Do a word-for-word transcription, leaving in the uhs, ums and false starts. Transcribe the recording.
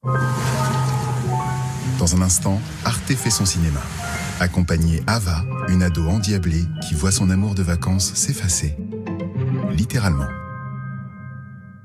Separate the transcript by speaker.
Speaker 1: Dans un instant, Arte fait son cinéma. Accompagné Ava, une ado endiablée qui voit son amour de vacances s'effacer. Littéralement.